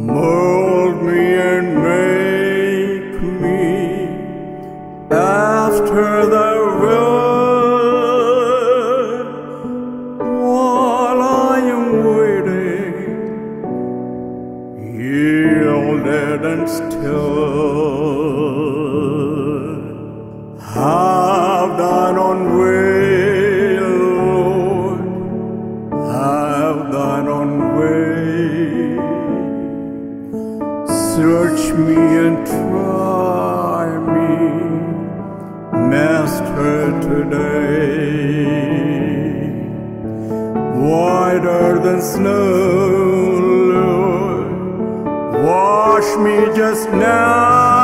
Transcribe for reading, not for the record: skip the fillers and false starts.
Mold me and make me after thy will. While I am waiting, yielded and still, have thine own way, Lord, have thine own way. Search me and try me, Master, today. Whiter than snow, Lord, wash me just now.